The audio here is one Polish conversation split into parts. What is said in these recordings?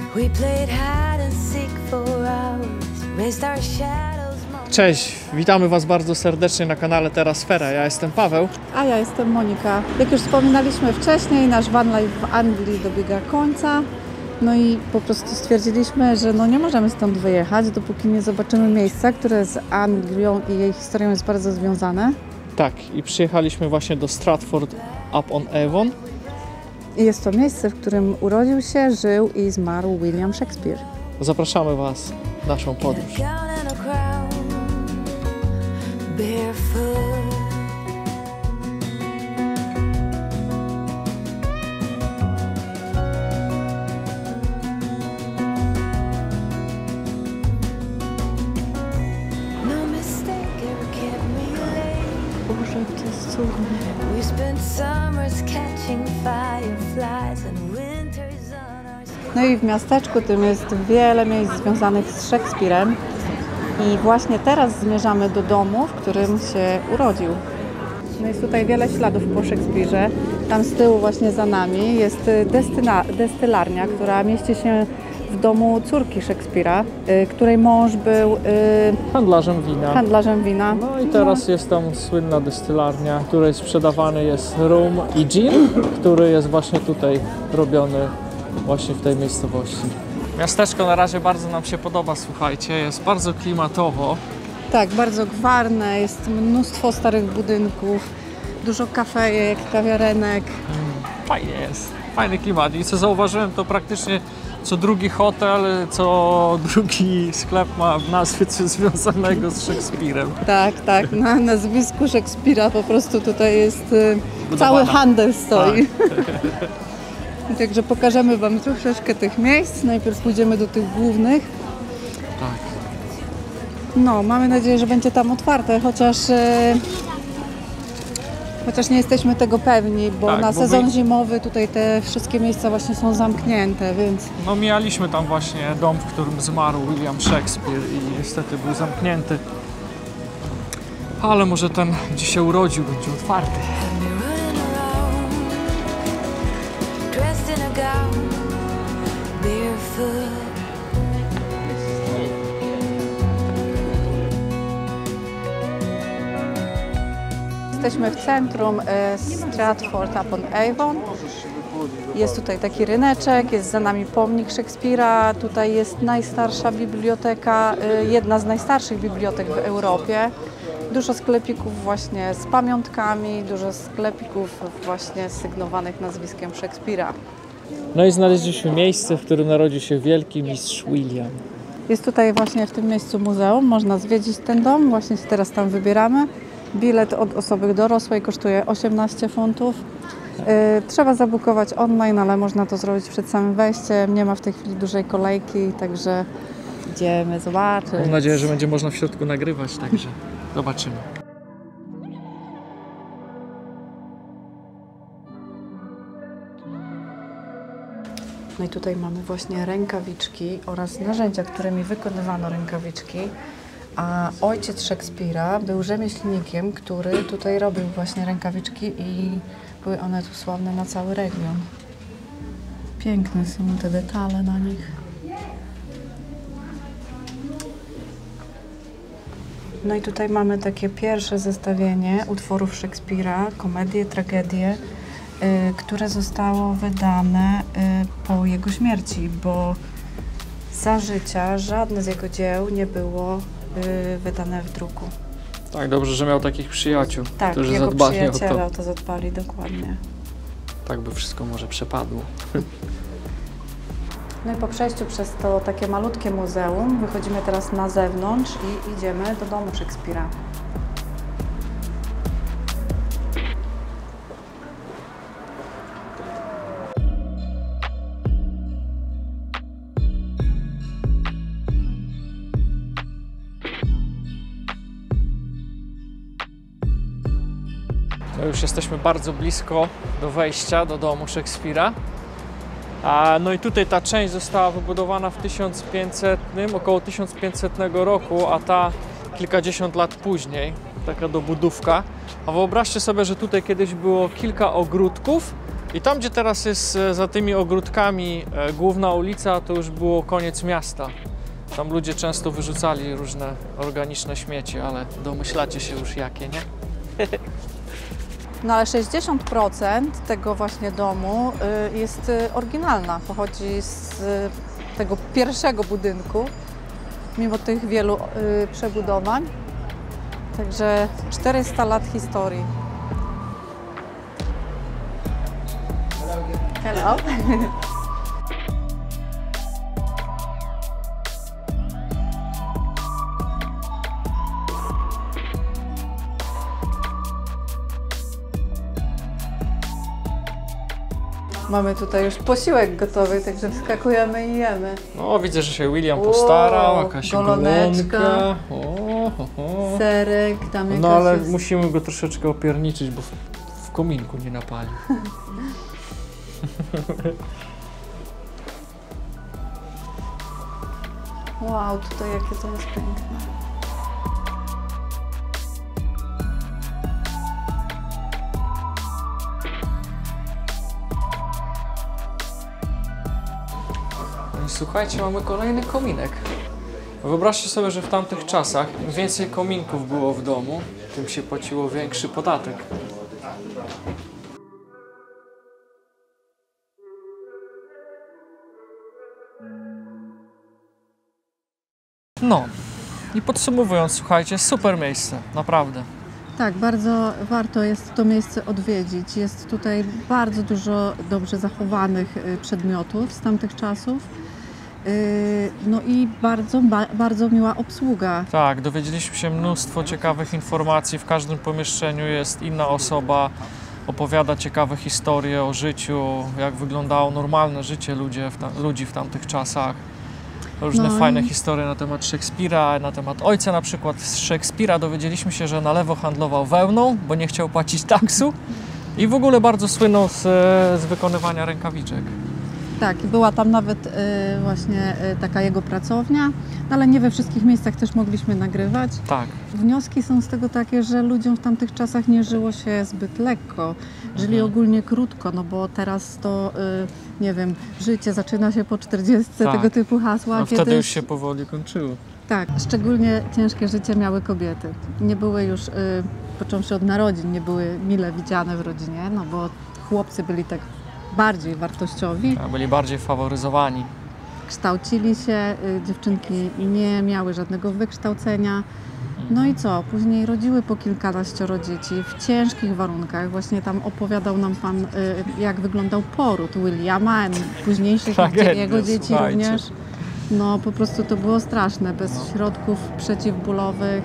Cześć, witamy Was bardzo serdecznie na kanale Terrasfera. Ja jestem Paweł. A ja jestem Monika. Jak już wspominaliśmy wcześniej, nasz van life w Anglii dobiega końca. No i po prostu stwierdziliśmy, że nie możemy stąd wyjechać, dopóki nie zobaczymy miejsca, które z Anglią i jej historią jest bardzo związane. Tak, i przyjechaliśmy właśnie do Stratford upon Avon. I jest to miejsce, w którym urodził się, żył i zmarł William Shakespeare. Zapraszamy Was w naszą podróż. Boże, to jest cudne. No i w miasteczku tym jest wiele miejsc związanych z Szekspirem. I właśnie teraz zmierzamy do domu, w którym się urodził. No jest tutaj wiele śladów po Szekspirze. Tam z tyłu właśnie za nami jest destylarnia, która mieści się w domu córki Szekspira, której mąż był handlarzem wina. No i teraz jest tam słynna destylarnia, w której sprzedawany jest rum i gin, który jest właśnie tutaj robiony właśnie w tej miejscowości. Miasteczko na razie bardzo nam się podoba, słuchajcie, jest bardzo klimatowo. Tak, bardzo gwarne, jest mnóstwo starych budynków, dużo kafejek, kawiarenek. Fajnie jest, fajny klimat i co zauważyłem, to praktycznie co drugi hotel, co drugi sklep ma w nazwie coś związanego z Szekspirem. Tak, na nazwisku Szekspira po prostu tutaj jest cały handel stoi. Tak. Także pokażemy Wam troszeczkę tych miejsc. Najpierw pójdziemy do tych głównych. Tak. No, mamy nadzieję, że będzie tam otwarte, chociaż nie jesteśmy tego pewni, bo tak, na sezon zimowy tutaj te wszystkie miejsca właśnie są zamknięte, więc... No mijaliśmy tam właśnie dom, w którym zmarł William Shakespeare i niestety był zamknięty. Ale może ten, gdzie się urodził, będzie otwarty. Jesteśmy w centrum Stratford upon Avon. Jest tutaj taki ryneczek, jest za nami pomnik Szekspira. Tutaj jest najstarsza biblioteka, jedna z najstarszych bibliotek w Europie. Dużo sklepików właśnie z pamiątkami, dużo sklepików właśnie sygnowanych nazwiskiem Szekspira. No i znaleźliśmy miejsce, w którym narodził się wielki mistrz William. Jest tutaj właśnie w tym miejscu muzeum, można zwiedzić ten dom, właśnie się teraz tam wybieramy. Bilet od osoby dorosłej kosztuje 18 funtów. Trzeba zabukować online, ale można to zrobić przed samym wejściem. Nie ma w tej chwili dużej kolejki, także idziemy zobaczyć. Mam nadzieję, że będzie można w środku nagrywać, także zobaczymy. No i tutaj mamy właśnie rękawiczki oraz narzędzia, którymi wykonywano rękawiczki. A ojciec Szekspira był rzemieślnikiem, który tutaj robił właśnie rękawiczki i były one tu sławne na cały region. Piękne są te detale na nich. No i tutaj mamy takie pierwsze zestawienie utworów Szekspira, komedie, tragedie, które zostało wydane po jego śmierci, bo za życia żadne z jego dzieł nie było wydane w druku. Tak, dobrze, że miał takich przyjaciół, tak, którzy jego zadbali o przyjaciele to. o to zadbali, dokładnie. Tak by wszystko może przepadło. No i po przejściu przez to takie malutkie muzeum wychodzimy teraz na zewnątrz i idziemy do domu Szekspira. No już jesteśmy bardzo blisko do wejścia do domu Szekspira. No i tutaj ta część została wybudowana w 1500, około 1500 roku, a ta kilkadziesiąt lat później, taka dobudówka. A wyobraźcie sobie, że tutaj kiedyś było kilka ogródków, I tam, gdzie teraz jest za tymi ogródkami główna ulica, to już było koniec miasta. Tam ludzie często wyrzucali różne organiczne śmieci, ale domyślacie się już jakie, nie? No ale 60% tego właśnie domu jest oryginalna, pochodzi z tego pierwszego budynku, mimo tych wielu przebudowań. Także 400 lat historii. Hello. Mamy tutaj już posiłek gotowy, także wskakujemy i jemy. No, widzę, że się William postarał, jakaś goloneczka, głonka. serek, tam jakaś No ale jest... musimy go troszeczkę opierniczyć, bo w kominku nie napalił. Wow, tutaj jakie to jest piękne. No i słuchajcie, mamy kolejny kominek. Wyobraźcie sobie, że w tamtych czasach im więcej kominków było w domu, tym się płaciło większy podatek. No i podsumowując, słuchajcie, super miejsce, naprawdę. Tak, bardzo warto jest to miejsce odwiedzić. Jest tutaj bardzo dużo dobrze zachowanych przedmiotów z tamtych czasów. No i bardzo miła obsługa. Tak, dowiedzieliśmy się mnóstwo ciekawych informacji. W każdym pomieszczeniu jest inna osoba, opowiada ciekawe historie o życiu, jak wyglądało normalne życie ludzi w tamtych czasach. Różne fajne historie na temat Szekspira, na temat ojca na przykład z Szekspira. Dowiedzieliśmy się, że na lewo handlował wełną, bo nie chciał płacić taksu i w ogóle bardzo słynął z wykonywania rękawiczek. Tak, i była tam nawet właśnie taka jego pracownia, no ale nie we wszystkich miejscach też mogliśmy nagrywać. Tak. Wnioski są z tego takie, że ludziom w tamtych czasach nie żyło się zbyt lekko, żyli ogólnie krótko, no bo teraz to, nie wiem, życie zaczyna się po 40, Tak. tego typu hasła. No wtedy już się powoli kończyło. Tak, szczególnie ciężkie życie miały kobiety. Nie były już, począwszy od narodzin, nie były mile widziane w rodzinie, no bo chłopcy byli tak bardziej wartościowi. Byli bardziej faworyzowani. Kształcili się, dziewczynki nie miały żadnego wykształcenia. No i co? Później rodziły po kilkanaścioro dzieci w ciężkich warunkach. Właśnie tam opowiadał nam pan, jak wyglądał poród Williama, późniejszych jego dzieci słuchajcie. również. No po prostu to było straszne, bez środków przeciwbólowych,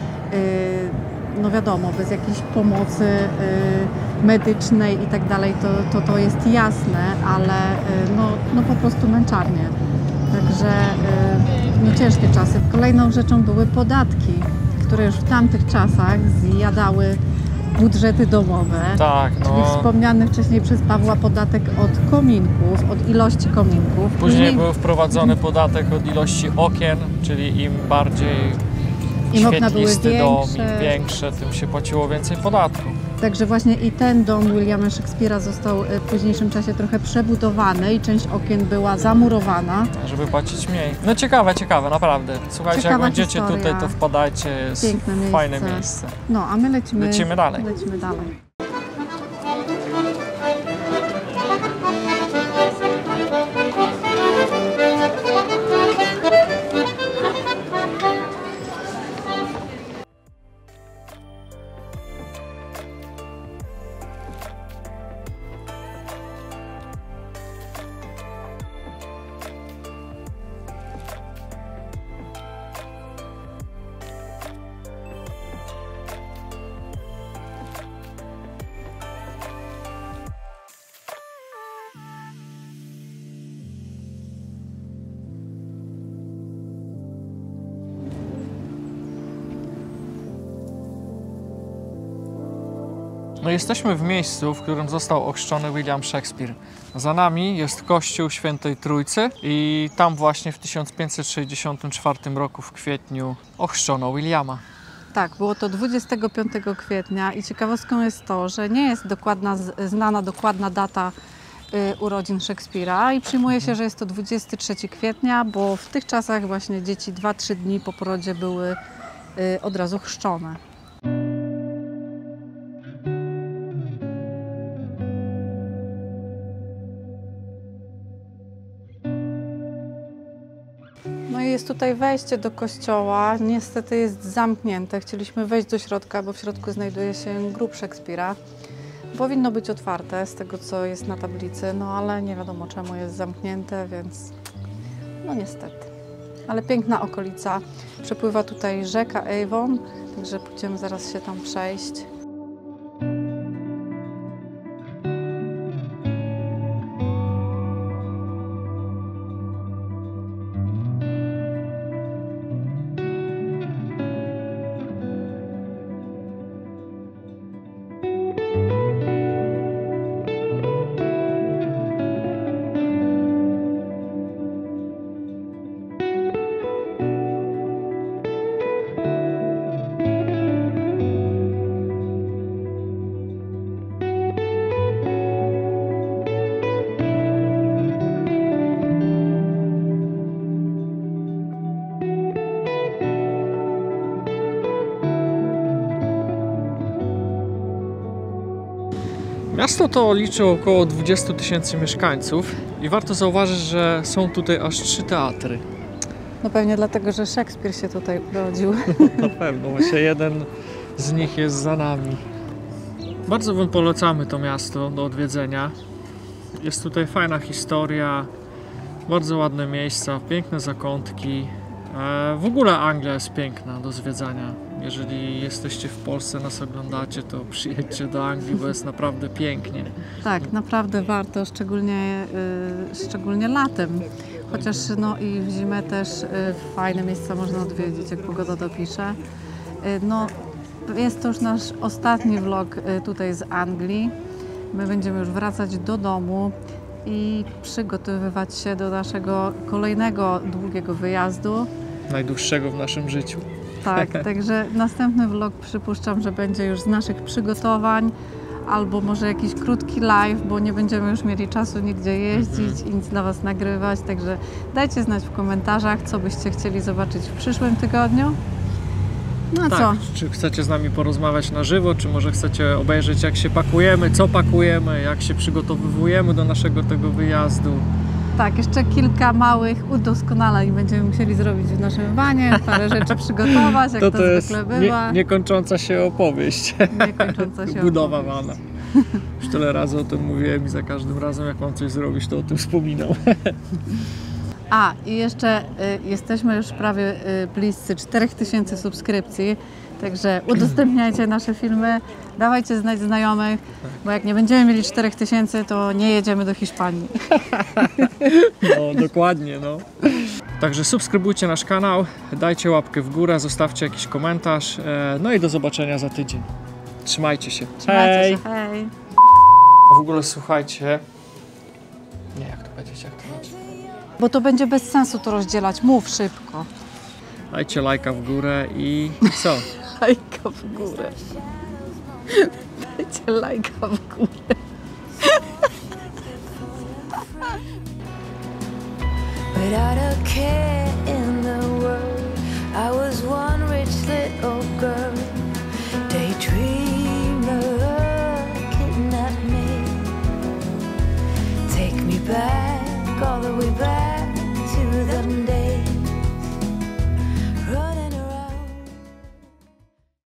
no wiadomo, bez jakiejś pomocy medycznej i tak dalej, to jest jasne, ale no po prostu męczarnie. Także no ciężkie czasy. Kolejną rzeczą były podatki, które już w tamtych czasach zjadały budżety domowe. Tak, no. Czyli wspomniany wcześniej przez Pawła podatek od kominków, od ilości kominków. Później był wprowadzony podatek od ilości okien, czyli im bardziej Im okna były świetlisty dom, większe. im większe, tym się płaciło więcej podatku. Także właśnie i ten dom Williama Szekspira został w późniejszym czasie trochę przebudowany i część okien była zamurowana. Żeby płacić mniej. No ciekawe, naprawdę. Słuchajcie, Ciekawa jak będziecie historia. tutaj, to wpadajcie, jest Piękne miejsce. fajne miejsce. No, a my lecimy dalej. Lecimy dalej. No jesteśmy w miejscu, w którym został ochrzczony William Shakespeare. Za nami jest kościół Świętej Trójcy i tam właśnie w 1564 roku w kwietniu ochrzczono Williama. Tak, było to 25 kwietnia i ciekawostką jest to, że nie jest znana dokładna data urodzin Szekspira i przyjmuje się, że jest to 23 kwietnia, bo w tych czasach właśnie dzieci 2-3 dni po porodzie były od razu chrzczone. No i jest tutaj wejście do kościoła. Niestety jest zamknięte. Chcieliśmy wejść do środka, bo w środku znajduje się grób Szekspira. Powinno być otwarte z tego, co jest na tablicy, no ale nie wiadomo czemu jest zamknięte, więc no niestety. Ale piękna okolica. Przepływa tutaj rzeka Avon, także pójdziemy zaraz się tam przejść. Miasto to liczy około 20 000 mieszkańców i warto zauważyć, że są tutaj aż 3 teatry. No pewnie dlatego, że Szekspir się tutaj urodził. Na pewno, właśnie jeden z nich jest za nami. Bardzo Wam polecamy to miasto do odwiedzenia. Jest tutaj fajna historia, bardzo ładne miejsca, piękne zakątki. W ogóle Anglia jest piękna do zwiedzania. Jeżeli jesteście w Polsce, nas oglądacie, to przyjedźcie do Anglii, bo jest naprawdę pięknie. Tak, naprawdę warto, szczególnie latem. Chociaż no i w zimę też fajne miejsca można odwiedzić, jak pogoda dopisze. No, jest to już nasz ostatni vlog tutaj z Anglii. My będziemy już wracać do domu i przygotowywać się do naszego kolejnego długiego wyjazdu. Najdłuższego w naszym życiu. Tak, także następny vlog przypuszczam, że będzie już z naszych przygotowań albo może jakiś krótki live, bo nie będziemy już mieli czasu nigdzie jeździć i nic dla Was nagrywać, także dajcie znać w komentarzach, co byście chcieli zobaczyć w przyszłym tygodniu. No a tak, co? Czy chcecie z nami porozmawiać na żywo, czy może chcecie obejrzeć, jak się pakujemy, co pakujemy, jak się przygotowujemy do naszego tego wyjazdu. Tak, jeszcze kilka małych udoskonaleń będziemy musieli zrobić w naszym vanie, parę rzeczy przygotować, jak to zwykle bywa. Niekończąca się opowieść. Niekończąca się Budowa opowieść. vana. Już tyle razy o tym mówiłem i za każdym razem, jak mam coś zrobić, to o tym wspominam. A, i jeszcze jesteśmy już prawie bliscy 4000 subskrypcji, także udostępniajcie nasze filmy, dawajcie znać znajomych, bo jak nie będziemy mieli 4000, to nie jedziemy do Hiszpanii. No, dokładnie, no. Także subskrybujcie nasz kanał, dajcie łapkę w górę, zostawcie jakiś komentarz, no i do zobaczenia za tydzień. Trzymajcie się. Trzymajcie się, hej! W ogóle słuchajcie, nie, jak to powiedzieć, jak to będzie? Bo to będzie bez sensu to rozdzielać, mów szybko. Dajcie lajka w górę i co? Lajka w górę. Dajcie lajka w górę. But I don't care.